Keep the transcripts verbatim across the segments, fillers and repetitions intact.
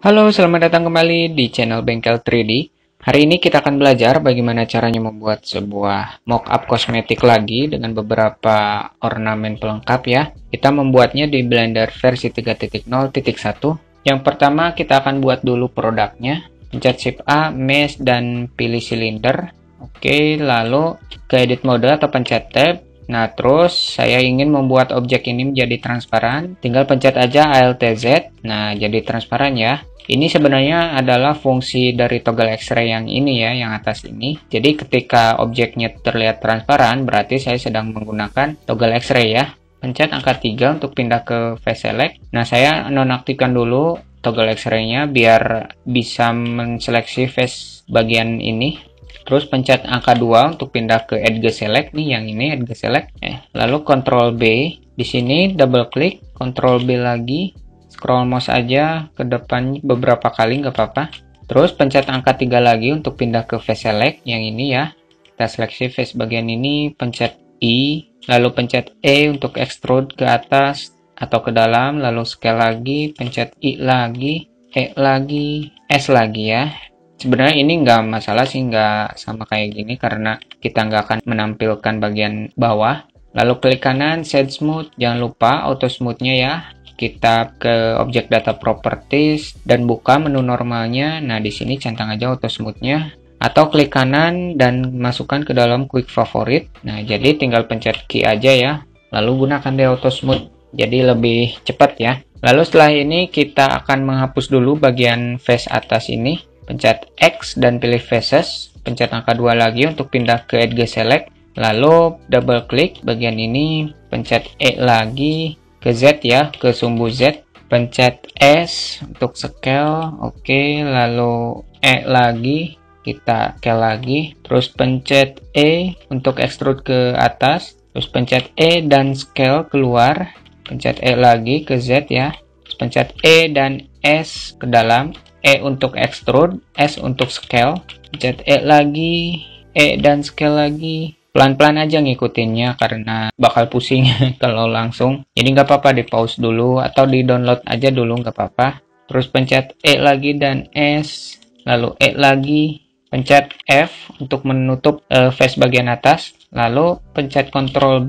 Halo, selamat datang kembali di channel Bengkel tiga D. Hari ini kita akan belajar bagaimana caranya membuat sebuah mockup kosmetik lagi dengan beberapa ornamen pelengkap ya. Kita membuatnya di Blender versi tiga titik nol titik satu. Yang pertama kita akan buat dulu produknya. Pencet Shift A, Mesh, dan pilih silinder. Oke, lalu ke Edit Mode atau pencet Tab. Nah, terus saya ingin membuat objek ini menjadi transparan. Tinggal pencet aja Alt Z. Nah, jadi transparan ya. Ini sebenarnya adalah fungsi dari toggle X-ray yang ini ya, yang atas ini. Jadi ketika objeknya terlihat transparan, berarti saya sedang menggunakan toggle X-ray ya. Pencet angka tiga untuk pindah ke Face Select. Nah, saya nonaktifkan dulu toggle X-ray-nya biar bisa menseleksi face bagian ini. Terus pencet angka dua untuk pindah ke Edge Select nih, yang ini Edge Select. Eh, lalu Ctrl B. Di sini double klik, Ctrl B lagi. Scroll mouse aja ke depan beberapa kali nggak apa-apa. Terus pencet angka tiga lagi untuk pindah ke Face Select yang ini ya. Kita seleksi face bagian ini, pencet I, lalu pencet E untuk extrude ke atas atau ke dalam, lalu scale lagi, pencet I lagi, E lagi, S lagi ya. Sebenarnya ini nggak masalah sih, nggak sama kayak gini karena kita nggak akan menampilkan bagian bawah. Lalu klik kanan, Shade Smooth, jangan lupa auto smoothnya ya. Kita ke objek data properties dan buka menu normalnya. Nah, di sini centang aja auto smoothnya. Atau klik kanan dan masukkan ke dalam quick favorite. Nah, jadi tinggal pencet key aja ya. Lalu gunakan di auto smooth. Jadi lebih cepat ya. Lalu setelah ini kita akan menghapus dulu bagian face atas ini. Pencet X dan pilih faces. Pencet angka dua lagi untuk pindah ke Edge Select. Lalu double klik bagian ini. Pencet E lagi. Ke Z ya, ke sumbu Z, pencet S untuk scale, oke, lalu E lagi, kita scale lagi, terus pencet E untuk extrude ke atas, terus pencet E dan scale keluar, pencet E lagi ke Z ya, terus pencet E dan S ke dalam, E untuk extrude, S untuk scale, pencet E lagi, E dan scale lagi. Pelan-pelan aja ngikutinnya karena bakal pusing kalau langsung. Jadi nggak apa-apa di pause dulu atau di download aja dulu nggak apa-apa. Terus pencet E lagi dan S, lalu E lagi, pencet F untuk menutup uh, face bagian atas, lalu pencet Ctrl B.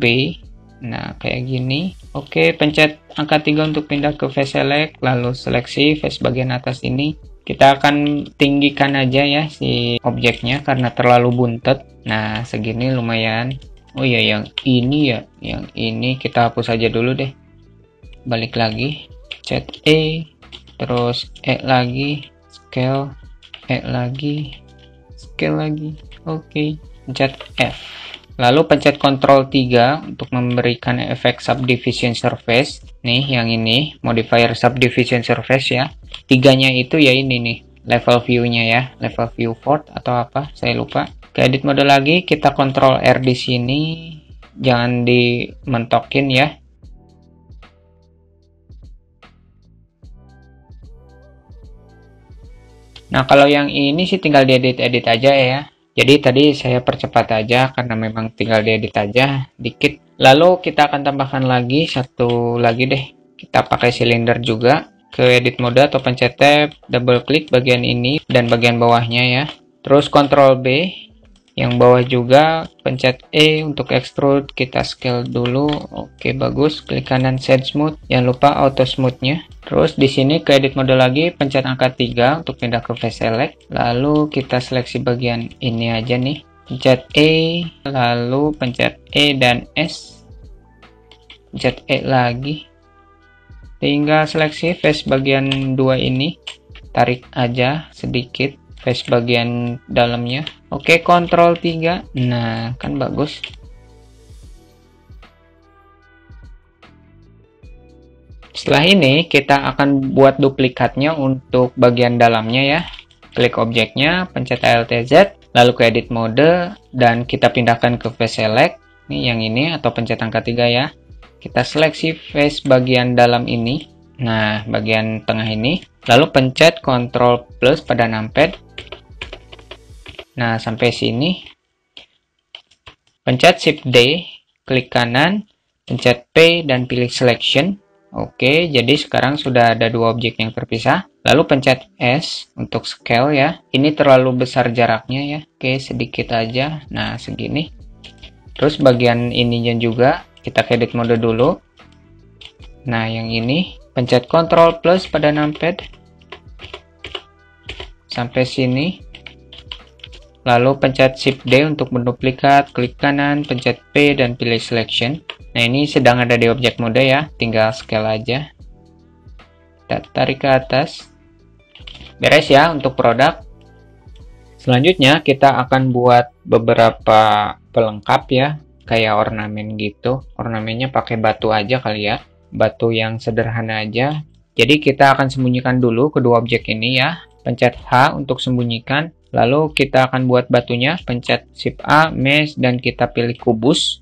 Nah, kayak gini. Oke, pencet angka tiga untuk pindah ke Face Select, lalu seleksi face bagian atas ini. Kita akan tinggikan aja ya si objeknya karena terlalu buntet. Nah, segini lumayan. Oh iya, yang ini ya, yang ini kita hapus aja dulu deh. Balik lagi, pencet E, terus E lagi, scale, E lagi, scale lagi. Oke, pencet F. Lalu pencet Ctrl tiga untuk memberikan efek subdivision surface. Nih, yang ini, modifier subdivision surface ya. Tiganya itu ya ini nih, level view-nya ya, level view port atau apa, saya lupa. Ke edit mode lagi, kita Ctrl R di sini, jangan dimentokin ya. Nah, kalau yang ini sih tinggal diedit-edit aja ya. Jadi tadi saya percepat aja karena memang tinggal diedit aja dikit. Lalu kita akan tambahkan lagi satu lagi deh. Kita pakai silinder juga. Ke edit mode atau pencet tab, double klik bagian ini dan bagian bawahnya ya. Terus Ctrl B. Yang bawah juga pencet E untuk extrude, kita scale dulu. Oke, bagus. Klik kanan Shade Smooth. Jangan lupa auto smoothnya. Terus di sini ke edit mode lagi, pencet angka tiga untuk pindah ke Face Select. Lalu kita seleksi bagian ini aja nih. Pencet E, lalu pencet E dan S. Pencet E lagi. Tinggal seleksi face bagian dua ini. Tarik aja sedikit face bagian dalamnya. Oke, Ctrl tiga. Nah, kan bagus. Setelah ini kita akan buat duplikatnya untuk bagian dalamnya ya. Klik objeknya, pencet Alt Z, lalu ke edit mode dan kita pindahkan ke Face Select. Nih yang ini atau pencet angka tiga ya. Kita seleksi face bagian dalam ini. Nah, bagian tengah ini. Lalu pencet Ctrl plus pada numpad. Nah, sampai sini. Pencet Shift D, klik kanan, pencet P dan pilih Selection. Oke, jadi sekarang sudah ada dua objek yang terpisah. Lalu pencet S untuk scale ya. Ini terlalu besar jaraknya ya. Oke, sedikit aja. Nah, segini. Terus bagian ininya juga kita ke edit mode dulu. Nah, yang ini pencet Ctrl plus pada numpad sampai sini. Lalu pencet Shift D untuk menduplikat, klik kanan, pencet P dan pilih selection. Nah, ini sedang ada di objek mode ya, tinggal scale aja. Kita tarik ke atas. Beres ya untuk produk. Selanjutnya kita akan buat beberapa pelengkap ya, kayak ornamen gitu. Ornamennya pakai batu aja kali ya. Batu yang sederhana aja. Jadi kita akan sembunyikan dulu kedua objek ini ya. Pencet H untuk sembunyikan. Lalu kita akan buat batunya, pencet Shift A, Mesh, dan kita pilih kubus.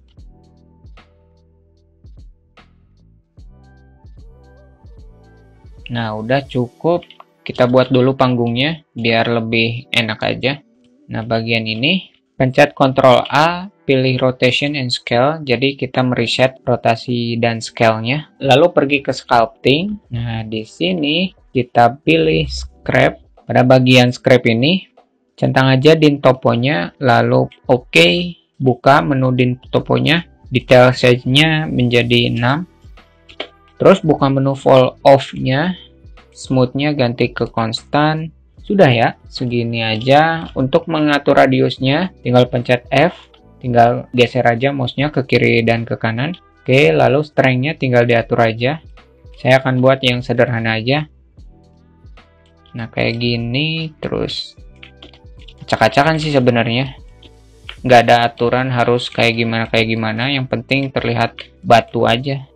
Nah, udah cukup. Kita buat dulu panggungnya, biar lebih enak aja. Nah, bagian ini, pencet Ctrl A, pilih Rotation and Scale. Jadi kita mereset rotasi dan scale-nya. Lalu pergi ke Sculpting. Nah, di sini kita pilih Scrap. Pada bagian Scrap ini, centang aja din toponya, lalu oke, okay, buka menu din toponya, detail size-nya menjadi enam. Terus buka menu fall off-nya, smooth-nya ganti ke konstan. Sudah ya, segini aja. Untuk mengatur radiusnya, tinggal pencet F, tinggal geser aja mouse-nya ke kiri dan ke kanan. Oke, lalu strength-nya tinggal diatur aja. Saya akan buat yang sederhana aja. Nah, kayak gini, terus acak-acakan sih sebenarnya, nggak ada aturan harus kayak gimana kayak gimana, yang penting terlihat batu aja.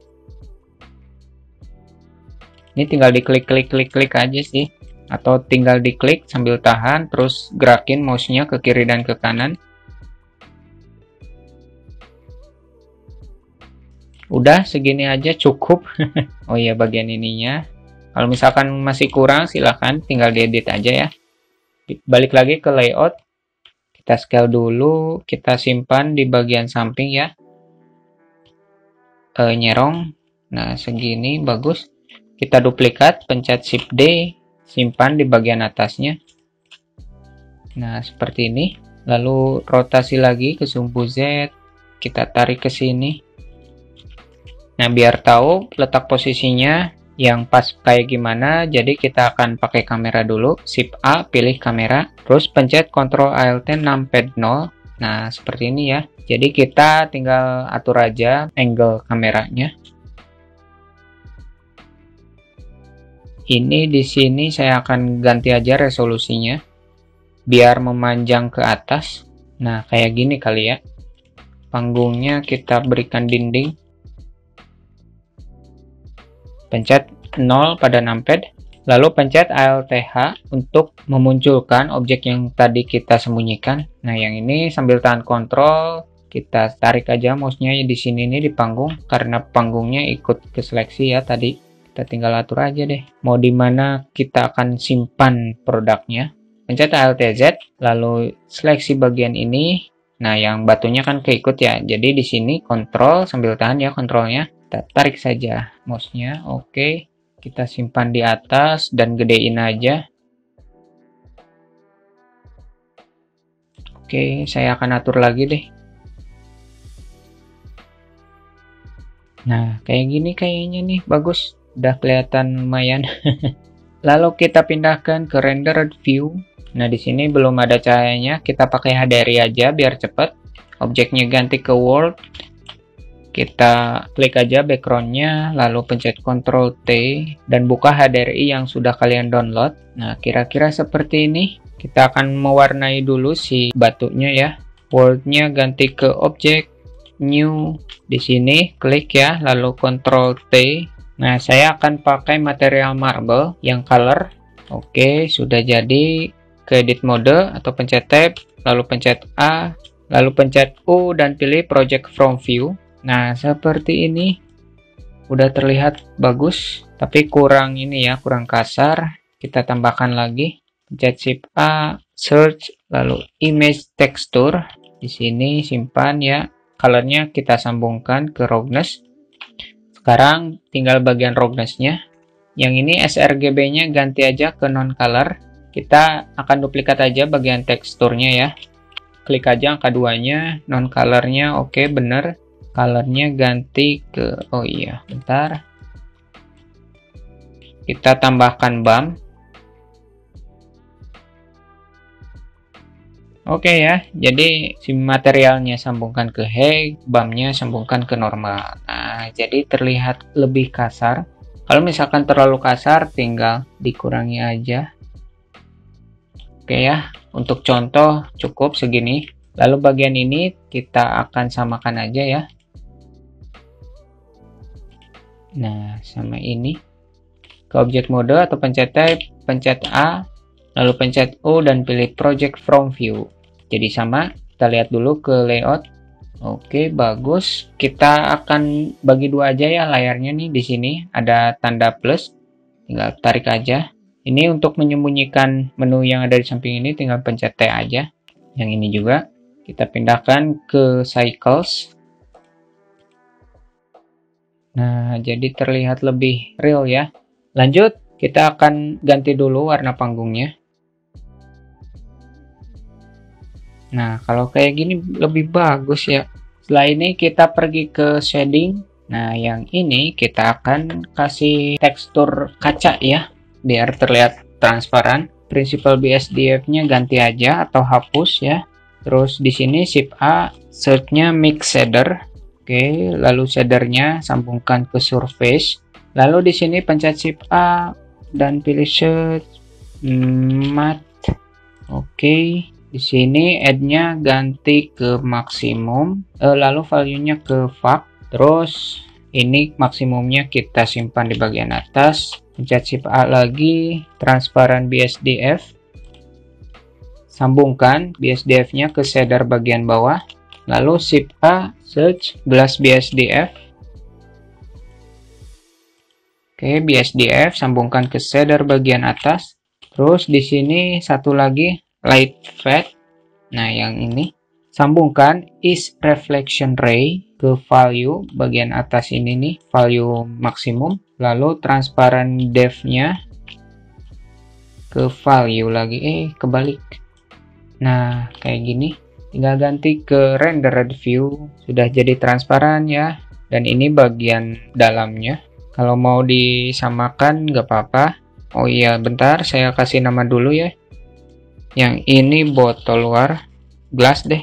Ini tinggal diklik klik klik klik aja sih, atau tinggal diklik sambil tahan terus gerakin mouse-nya ke kiri dan ke kanan. Udah segini aja cukup. Oh iya, bagian ininya kalau misalkan masih kurang silahkan tinggal diedit aja ya. Balik lagi ke layout, kita scale dulu, kita simpan di bagian samping ya, e, nyerong. Nah, segini bagus. Kita duplikat, pencet Shift D, simpan di bagian atasnya. Nah, seperti ini. Lalu rotasi lagi ke sumbu Z, kita tarik ke sini. Nah, biar tahu letak posisinya yang pas kayak gimana, jadi kita akan pakai kamera dulu. Shift A, pilih kamera, terus pencet Ctrl Alt numpad nol. Nah, seperti ini ya. Jadi kita tinggal atur aja angle kameranya. Ini di sini saya akan ganti aja resolusinya biar memanjang ke atas. Nah, kayak gini kali ya. Panggungnya kita berikan dinding. Pencet nol pada numpad, lalu pencet Alt H untuk memunculkan objek yang tadi kita sembunyikan. Nah, yang ini sambil tahan kontrol, kita tarik aja mouse-nya di sini nih di panggung, karena panggungnya ikut ke seleksi ya tadi. Kita tinggal atur aja deh, mau di mana kita akan simpan produknya. Pencet Alt Z, lalu seleksi bagian ini. Nah, yang batunya kan keikut ya, jadi di sini kontrol sambil tahan ya kontrolnya. Kita tarik saja mouse-nya, oke. Kita simpan di atas dan gedein aja. Oke, saya akan atur lagi deh. Nah, kayak gini kayaknya nih, bagus. Udah kelihatan lumayan. Lalu kita pindahkan ke rendered view. Nah, di sini belum ada cahayanya, kita pakai H D R I aja biar cepet. Objeknya ganti ke world. Kita klik aja backgroundnya, lalu pencet Ctrl T, dan buka H D R I yang sudah kalian download. Nah, kira-kira seperti ini. Kita akan mewarnai dulu si batunya ya. World-nya ganti ke objek, new. Di sini, klik ya, lalu Ctrl T. Nah, saya akan pakai material marble yang color. Oke, sudah jadi. Ke edit mode, atau pencet Tab, lalu pencet A, lalu pencet U, dan pilih Project from View. Nah, seperti ini. Udah terlihat bagus, tapi kurang ini ya, kurang kasar. Kita tambahkan lagi. Pencet Shift A, search, lalu image texture. Di sini simpan ya. Colornya kita sambungkan ke roughness. Sekarang tinggal bagian roughness-nya. Yang ini sRGB-nya ganti aja ke non-color. Kita akan duplikat aja bagian teksturnya ya. Klik aja angka duanya, non-color-nya oke bener. Color-nya ganti ke, oh iya, bentar. Kita tambahkan bump. Oke ya, jadi si materialnya sambungkan ke high, bumpnya sambungkan ke normal. Nah, jadi terlihat lebih kasar. Kalau misalkan terlalu kasar, tinggal dikurangi aja. Oke ya, untuk contoh cukup segini. Lalu bagian ini kita akan samakan aja ya. Nah, sama ini. Ke objek mode atau pencet type, pencet A, lalu pencet O dan pilih project from view. Jadi sama, kita lihat dulu ke layout. Oke, bagus. Kita akan bagi dua aja ya layarnya nih. Di sini ada tanda plus, tinggal tarik aja. Ini untuk menyembunyikan menu yang ada di samping ini, tinggal pencet T aja. Yang ini juga kita pindahkan ke cycles. Nah, jadi terlihat lebih real ya. Lanjut, kita akan ganti dulu warna panggungnya. Nah, kalau kayak gini lebih bagus ya. Setelah ini kita pergi ke shading. Nah, yang ini kita akan kasih tekstur kaca ya, biar terlihat transparan. Principal B S D F-nya ganti aja atau hapus ya. Terus di sini Shift A, search-nya Mix Shader. Oke, lalu shadernya sambungkan ke surface. Lalu di sini pencet Shift A dan pilih search matte. Oke. Di sini add-nya ganti ke maksimum, eh, lalu value-nya ke fak. Terus ini maksimumnya kita simpan di bagian atas. Pencet Shift A lagi, transparan B S D F. Sambungkan B S D F-nya ke shader bagian bawah. Lalu Shift A, search glass B S D F. Oke, B S D F sambungkan ke shader bagian atas. Terus di sini satu lagi light fade. Nah, yang ini sambungkan is reflection ray ke value bagian atas ini nih, value maksimum. Lalu transparan depth-nya ke value lagi, eh kebalik. Nah, kayak gini. Tinggal ganti ke rendered view. Sudah jadi transparan ya. Dan ini bagian dalamnya. Kalau mau disamakan nggak apa-apa. Oh iya, bentar saya kasih nama dulu ya. Yang ini botol luar, glass deh.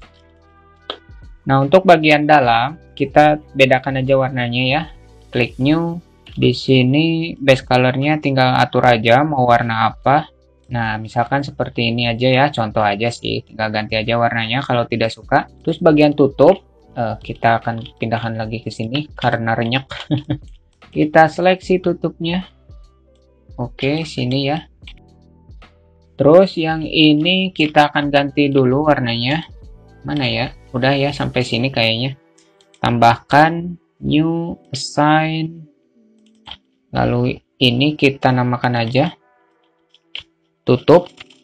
Nah, untuk bagian dalam kita bedakan aja warnanya ya. Klik new. Di sini base colornya tinggal atur aja mau warna apa. Nah, misalkan seperti ini aja ya, contoh aja sih. Tinggal ganti aja warnanya kalau tidak suka. Terus bagian tutup uh, kita akan pindahkan lagi ke sini karena renyek. Kita seleksi tutupnya. Oke, sini ya. Terus yang ini kita akan ganti dulu warnanya. Mana ya? Udah ya sampai sini kayaknya. Tambahkan new assign. Lalu ini kita namakan aja. Tutup.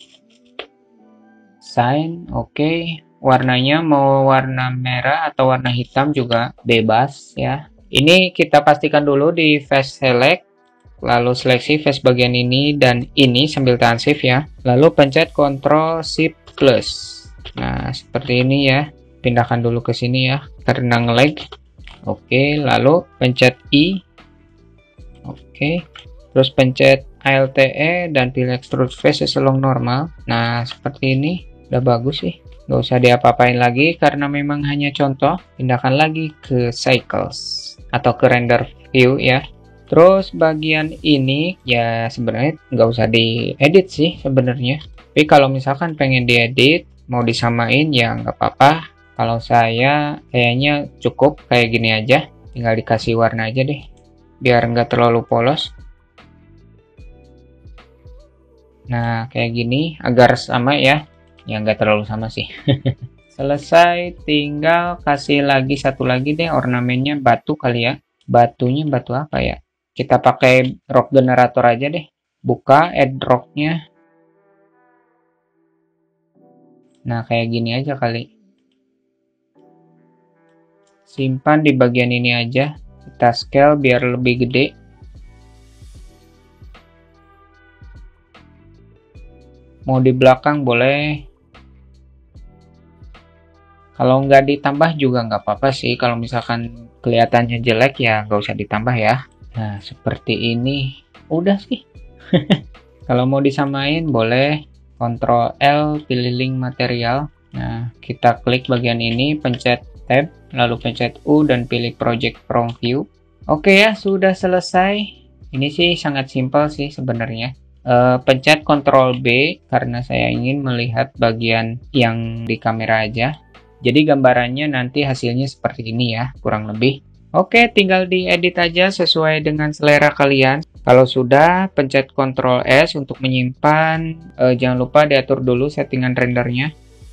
Sign. Oke. Warnanya mau warna merah atau warna hitam juga bebas ya. Ini kita pastikan dulu di face select. Lalu seleksi face bagian ini dan ini sambil tahan shift ya. Lalu pencet Ctrl Shift plus. Nah, seperti ini ya. Pindahkan dulu ke sini ya karena nge-lag. Oke, lalu pencet I. Oke. Terus pencet Alt E dan pilih extrude face along normal. Nah, seperti ini udah bagus sih. Nggak usah diapa-apain lagi karena memang hanya contoh. Pindahkan lagi ke cycles atau ke render view ya. Terus bagian ini ya sebenarnya nggak usah diedit sih sebenarnya. Tapi kalau misalkan pengen diedit, mau disamain ya nggak apa-apa. Kalau saya kayaknya cukup kayak gini aja. Tinggal dikasih warna aja deh. Biar nggak terlalu polos. Nah kayak gini agar sama ya. Ya nggak terlalu sama sih. Selesai, tinggal kasih lagi satu lagi deh ornamennya batu kali ya. Batunya batu apa ya? Kita pakai rock generator aja deh. Buka add rocknya. Nah, kayak gini aja kali. Simpan di bagian ini aja. Kita scale biar lebih gede. Mau di belakang boleh. Kalau nggak ditambah juga nggak apa-apa sih. Kalau misalkan kelihatannya jelek ya nggak usah ditambah ya. Nah, seperti ini. Udah sih. Kalau mau disamain boleh. Ctrl L, pilih link material. Nah, kita klik bagian ini, pencet Tab, lalu pencet U dan pilih Project from View. Oke ya, sudah selesai. Ini sih sangat simpel sih sebenarnya. Uh, pencet Ctrl B karena saya ingin melihat bagian yang di kamera aja. Jadi gambarannya nanti hasilnya seperti ini ya, kurang lebih. Oke, tinggal diedit aja sesuai dengan selera kalian. Kalau sudah, pencet Ctrl S untuk menyimpan. Uh, jangan lupa diatur dulu settingan rendernya.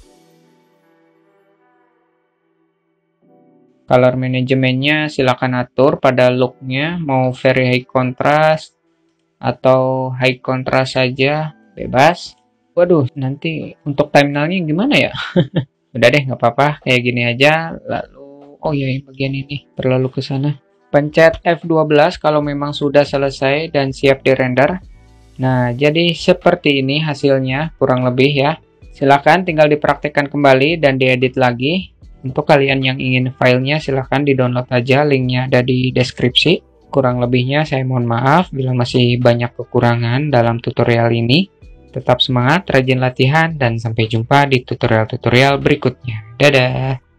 Color manajemennya silakan atur pada looknya, mau very high contrast atau high contrast saja, bebas. Waduh, nanti untuk thumbnailnya gimana ya? Udah deh, nggak apa-apa, kayak gini aja. Lalu, oh ya, bagian ini terlalu ke sana. Pencet F dua belas kalau memang sudah selesai dan siap dirender. Nah, jadi seperti ini hasilnya, kurang lebih ya. Silakan tinggal dipraktekkan kembali dan diedit lagi. Untuk kalian yang ingin filenya silahkan di-download aja, linknya ada di deskripsi. Kurang lebihnya saya mohon maaf bila masih banyak kekurangan dalam tutorial ini. Tetap semangat, rajin latihan, dan sampai jumpa di tutorial-tutorial berikutnya. Dadah!